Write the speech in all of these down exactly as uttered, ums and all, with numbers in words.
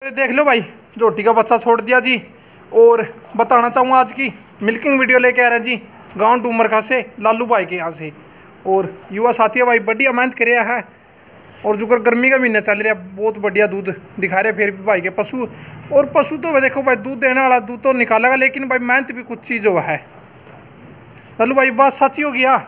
देख लो भाई, झोटी का बच्चा छोड़ दिया जी। और बताना चाहूँगा आज की मिल्किंग वीडियो लेके आ रहे हैं जी गांव डूमरखा से, लालू भाई के यहाँ से। और युवा साथी भाई बढ़िया मेहनत कर रहा है। और जो कर गर्मी का महीना चल रहा है, बहुत बढ़िया दूध दिखा रहे फिर भी भाई के पशु। और पशु तो देखो भाई, दूध देने वाला दूध तो निकालेगा, लेकिन भाई मेहनत भी कुछ चीज़ जो है। लालू भाई बात सच्ची हो गया।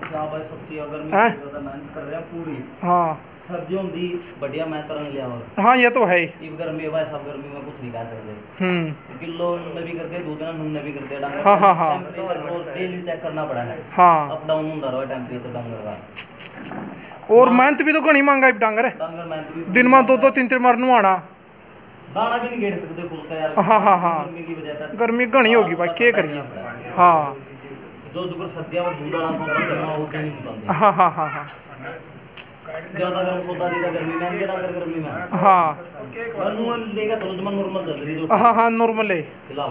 हाँ सर्दियों दी बढ़िया मैं तरंग लिया और हाँ ये तो है ही। इब गर्मी है भाई, सब गर्मी में कुछ नहीं कह सकते। हम्म किलो में भी करते दूध ना नून में भी करते डांगर। हाँ हाँ हाँ टेम्परेचर और डेली चेक करना पड़ा है। हाँ अप डाउन होता रहा टेम्परेचर डांगर का। और मेहनत भी तो घनी मांगा डांगर डांगर मेहनत भी दिन में दो दो तीन तीन बार नुआना। दाना भी नहीं गेड़ सकते फुल का यार। हाँ हाँ हाँ गर्मी की वजह से गर्मी घनी होगी भाई, क्या करिए। हाँ जो जो सर्दियां में दूध वाला सौदा देना वो नहीं निकालते। हाँ हाँ हाँ हाँ ज्यादा गर्म सौदा देता गर्मी में देना कर गर्मी में। हाँ नॉर्मल लेगा तो जमा नॉर्मल चल रही जो। हाँ हाँ नॉर्मल है। फिलहाल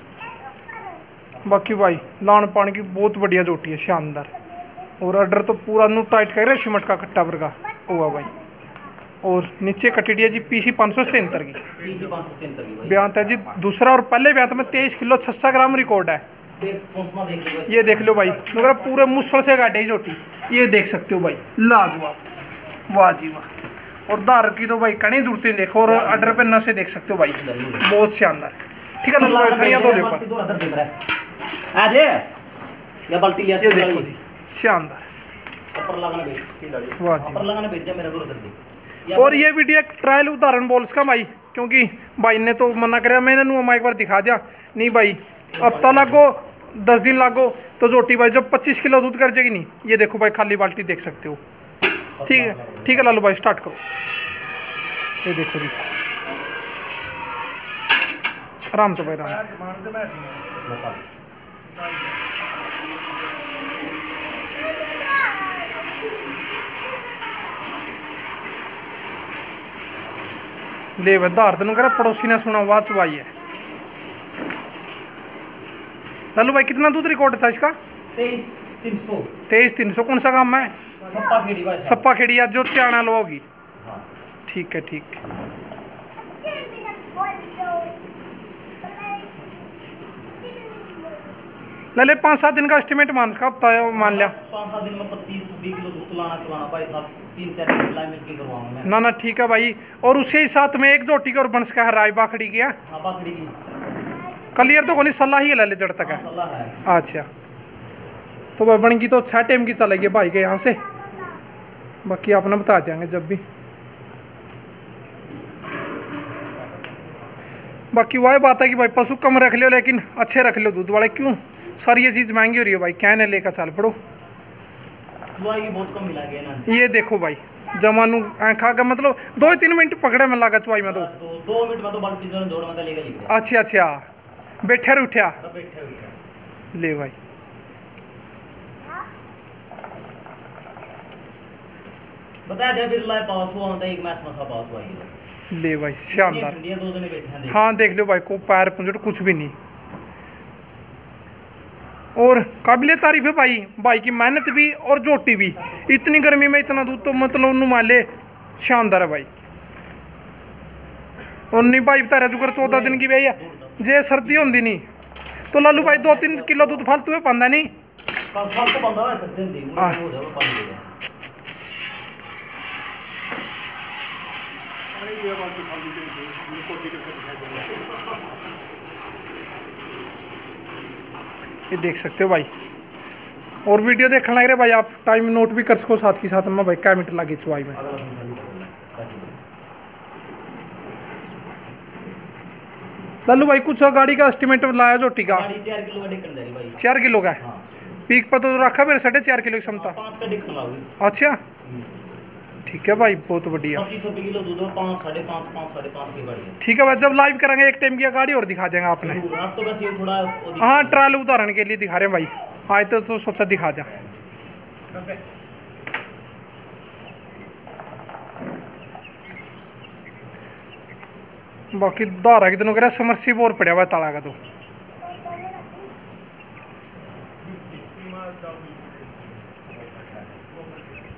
बाकी भाई लान पानी की बहुत बढ़िया जोटी है, शानदार। और अडर तो पूरा नू टाइट कर रहे सिमट का कट्टा पर का हुआ भाई। और नीचे कटिडिया जी पीसी पाँच सौ सतहत्तर की पीसी पाँच सौ सतहत्तर की ब्यांत है जी। दूसरा और पहले ब्यांत में तेईस किलो छस्सा ग्राम रिकॉर्ड है। ये देख लो भाई, मगर पूरे मुसल से काटे जोटी, ये देख सकते हो भाई, लाजवाब, वाह जी वाह। और दार की तो भाई कड़ी जुड़ती देखो, और अडर पे नशे देख सकते हो भाई, बहुत शानदार। ठीक है ना भाई, धनिया तो ले पर आज या बाल्टी लिया, ये देखो जी शानदार, ऊपर लगाना बेच वाह जी। ऊपर लगाना बेच जा मेरा दूर कर दे। और ये वीडियो एक ट्रायल उदाहरण बोल इसका भाई, क्योंकि भाई ने तो मना कराया, मैंने नू एक बार दिखा दिया। नहीं भाई हफ्ता लागो दस दिन लागो तो जोटी भाई जब पच्चीस किलो दूध कर जाएगी। नहीं ये देखो भाई, खाली बाल्टी देख सकते हो। ठीक है ठीक है लालू भाई स्टार्ट करो। ये देखो जी आराम से भाई आराम। ले धार तेन कह पड़ोसी ने सुना आवाज चुवाई है। लालू भाई कितना दूध रिकॉर्ड था इसका? तेईस तीन सौ। तेईस तीन सौ कौन सा काम है? सप्पा खेड़ी भाई, सप्पा खेड़ी या जो चाणा लो होगी। हाँ ठीक है ठीक है। ले ले पाँच सात दिन का एस्टिमेट मान का हफ्ता मान लिया। पाँच सात दिन में पच्चीस छब्बीस किलो दूध लाना खिलाना भाई साहब, तीन चार किलो लाई मिलके करवाऊंगा मैं। ना ना ठीक है भाई। और उसी ही साथ में एक जोटी का और बंस का है राय बाखड़ी की है। हाँ बाखड़ी की क्लियर तो कोनी सलाह ही ले ले जड़ तक है। हाँ, सलाह है। अच्छा तो भाई बन की तो छः टाइम की चलेगी भाई के यहाँ से, बाकी आपने बता देंगे जब भी। बाकी वही बात है कि भाई पशु कम रख लो लेकिन अच्छे रख लो दूध वाले, क्यों सर ये चीज़ महंगी हो रही है भाई, क्या ने लेकर चल पड़ो। की बहुत कम मिला गया ना। ये देखो भाई जमानू खा का मतलब दो ही तीन मिनट पकड़े में लगा चुवाई में तो, तो दो मिनट में तो बाल्टी जो दौड़ में लेकर लिखा। अच्छा अच्छा बैठे उठा बैठे उठा ले भाई। बता दे फिर लाए पास हुआ होता एक मैच मसा पास हुआ ये ले भाई शानदार। ये दो दिन बैठे हैं। हाँ देख लो भाई को पैर पुंजट कुछ भी नहीं। और काबिले तारीफ है भाई, भाई की मेहनत भी और जोटी भी। इतनी गर्मी में इतना दूध तो मतलब नुमान ले शानदार है भाई। और नहीं भाई बता रहा जुगर चौदह दिन की भैया जे सर्दी होंगी नहीं तो लालू भाई दो तीन किलो दूध फालतू है पांदा नहीं। ये देख सकते हो भाई। और वीडियो देखने लग रहे भाई आप टाइम नोट भी कर सको साथ के साथ में भाई क्या मिनट लगे चुवाई में। लालू भाई कुछ गाड़ी का एस्टिमेट लाया जोटी का चार किलो का है। पीक पर तो रखा मेरे साढ़े चार किलो की क्षमता। अच्छा ठीक है भाई बहुत बढ़िया। ठीक है भाई जब लाइव करेंगे एक टाइम की गाड़ी और दिखा देंगे आपने। हाँ ट्रायल उदाहरण के लिए दिखा रहे हैं भाई, आज तो, तो सोचा दिखा दें। बाकी धारा की दिनों कह समरसी बोर पड़ा हुआ ताला का तो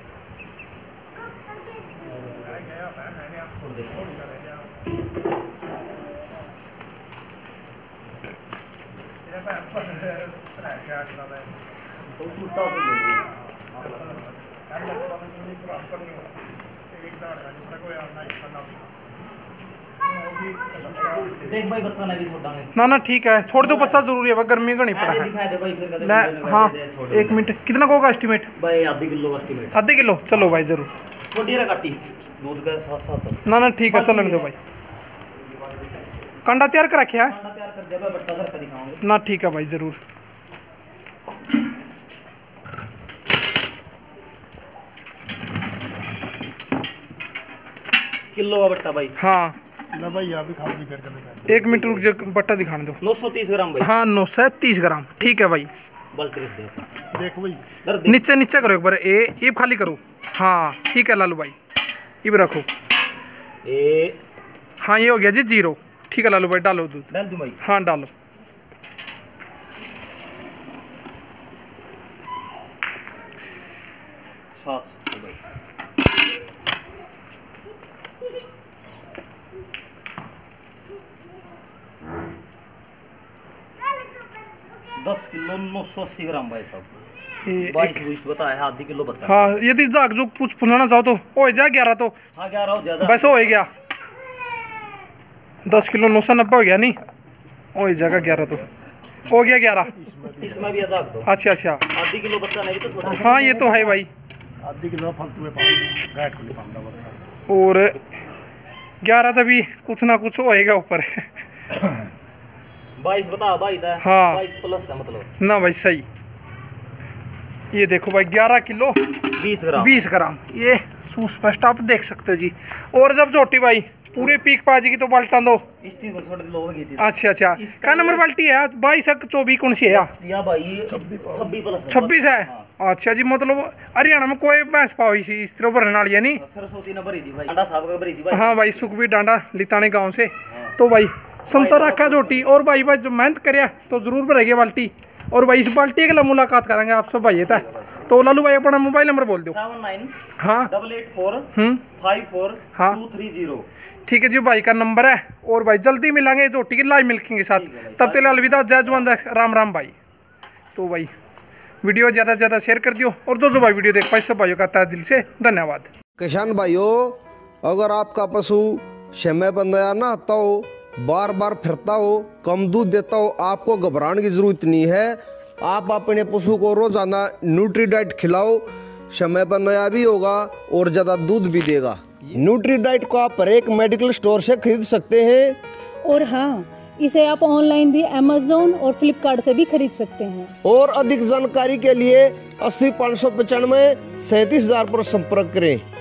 छोड़ दे। तो टूटा तो ले लो। देख भाई बच्चा नहीं छोड़ देंगे। ना ना ठीक है, छोड़ दो, बच्चा जरूरी है, गर्मी का नहीं पड़ा ऐसे है। दिखा दे भाई फिर कहते ले हैं, हाँ छोड़ दे। एक मिनट, कितना का होगा एस्टिमेट? भाई आधी किलो का एस्टिमेट। आधे किलो, चलो भाई जरूर। छोटी रे काटी दूध के साथ साथ। ना ना ठीक है, चलन दो भाई। कंडा तैयार कर रखे है खाना तैयार कर दे भाई, बट्टा सर का दिखाऊंगे। ना, ठीक है भाई जरूर। किलो का बट्टा भाई। हाँ ना भाई यहाँ भी खाओ भी कर कर एक मिनट रुक जाओ, बट्टा दिखाने दो। नौ सौ तीस ग्राम भाई। हाँ नौ सौ तीस ग्राम, ठीक है भाई। बल्टी रख दे। देख भाई दर दे। नीचे नीचे करो एक बार, ए ये खाली करो। हाँ ठीक है लालू भाई, ये भी रखो। ए हाँ ये हो गया जी जीरो, ठीक है लालू भाई, डालो दूध। डाल दूं भाई। हाँ डालो। सात सौ भाई। दस किलो नौ सौ अस्सी ग्राम भाई साहब। ये बाईस एक- बीस बताया है, आधी किलो बच्चा। हाँ यदि जाग जो कुछ पुनाना चाहो तो हो जा ग्यारह, तो हाँ ग्यारह हो ज्यादा। वैसे हो गया दस किलो नौ सौ नब्बे हो गया नहीं, हो जाएगा ग्यारह, तो हो गया ग्यारह। इसमें भी आधा दो। अच्छा अच्छा, आधी किलो बच्चा नहीं तो छोटा। हाँ ये तो है भाई। आधी किलो फालतू में पाऊंगा गाइड को नहीं पाऊंगा बच्चा। और ग्यारह तभी कुछ ना कुछ होएगा ऊपर। बाईस बता बाईस है। हाँ। बाईस प्लस है मतलब। ना भाई सही। ये देखो भाई ग्यारह किलो बीस ग्राम। बीस ग्राम, ये सुस्पष्ट आप देख सकते हो जी। और जब झोटी भाई पूरे पीक पाजी की तो बाल्टा दो। इसकी को छोड़ लो होगी थी। अच्छा अच्छा, क्या नंबर बाल्टी है? बाईस है चौबीस कौन सी है? या भाई छब्बीस प्लस है। छब्बीस है। हाँ। अच्छा जी, मतलब हरियाणा में कोई भैंस पाई सी इस तरह भरने वाली है नहीं। सरस्वती ने भरी थी भाई। डांडा साहब का भरी थी भाई। हाँ भाई, सुखबीर डांडा लिताने गांव से। हाँ। तो भाई समता रखा झोटी। और भाई भाई जो मेहनत करे तो जरूर भरेगी बाल्टी। और भाई इस बाल्टी के लिए मुलाकात करेंगे आप सब भाई। था तो लालू भाई अपना मोबाइल नंबर बोल दो। सेवन नाइन हाँ double eight four hmm five four हाँ। Two three zero. ठीक है जी, भाई का नंबर है। और भाई जल्दी मिलेंगे झोटी की लाइव मिल्किंग के साथ। ठीक है भाई। तब तक अलविदा, जय जवान, राम राम भाई। तो भाई वीडियो ज़्यादा से ज़्यादा शेयर कर दियो। और जो जो भाई वीडियो देख पाए सब भाइयों का तहे दिल से धन्यवाद। किसान भाइयों, अगर आपका पशु समय पर नया ना आता हो, बार बार फिरता हो, कम दूध देता हो, आपको घबराने की जरूरत नहीं है। आप अपने पशु को रोजाना न्यूट्रीडाइट खिलाओ, समय पर नया भी होगा और ज्यादा दूध भी देगा। न्यूट्रीडाइट को आप हर एक मेडिकल स्टोर से खरीद सकते हैं। और हाँ, इसे आप ऑनलाइन भी अमेज़न और फ्लिपकार्ट से भी खरीद सकते हैं। और अधिक जानकारी के लिए अस्सी पाँच सौ पचानवे सैंतीस हजार पर संपर्क करें।